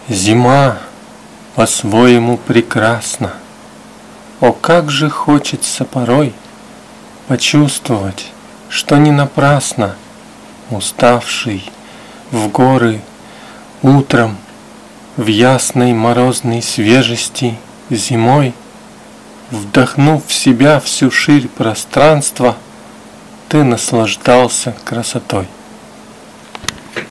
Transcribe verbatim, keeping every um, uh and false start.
Зима по-своему прекрасна. О, как же хочется порой почувствовать, что не напрасно уставший в горы утром в ясной морозной свежести зимой, вдохнув в себя всю ширь пространства, ты наслаждался красотой.